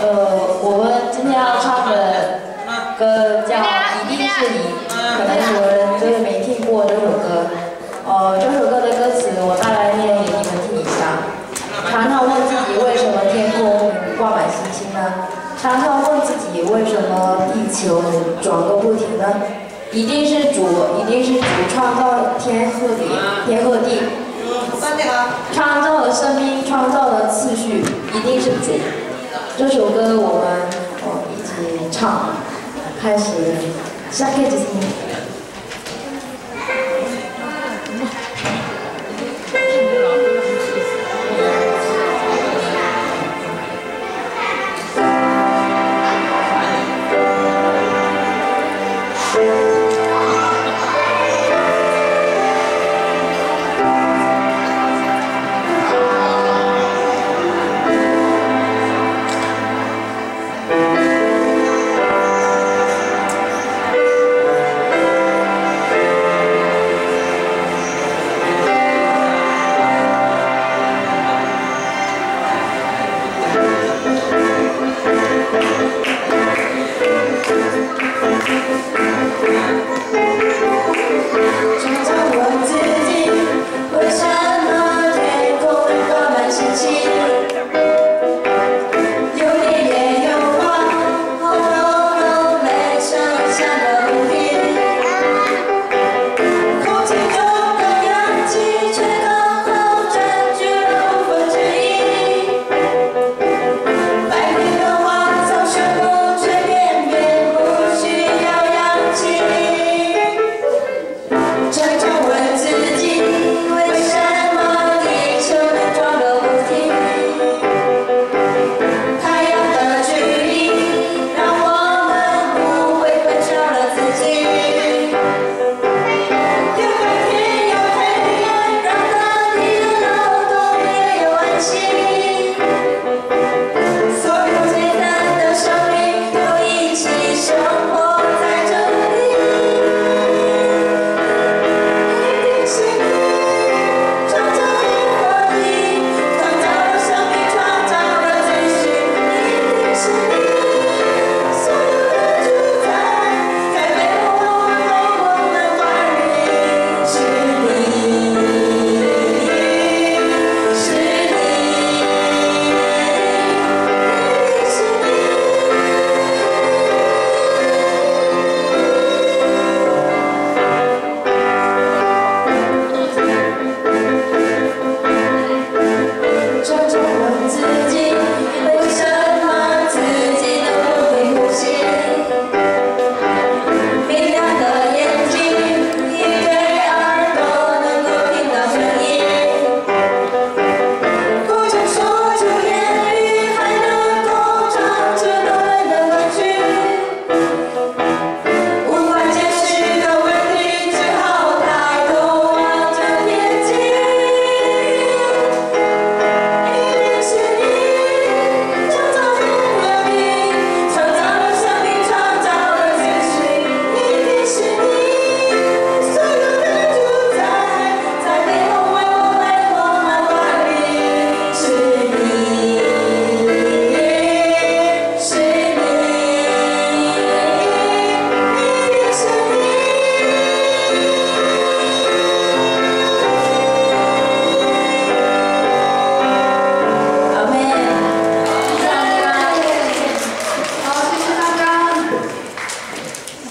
我们今天要唱的歌叫《一定是你》，可能有人真的没听过这首歌。这首歌的歌词我大概念给你们听一下。常常问自己为什么天空挂满星星呢？常常问自己为什么地球转个不停呢？一定是主创造天和地，创造了生命，创造了次序，一定是主。这首歌我们一起唱，开始，下课就是你。